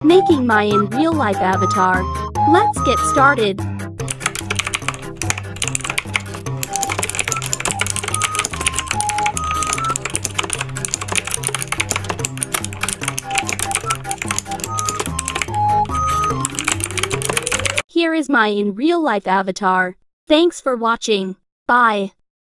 Making my in real life avatar. Let's get started. Here is my in real life avatar. Thanks for watching. Bye.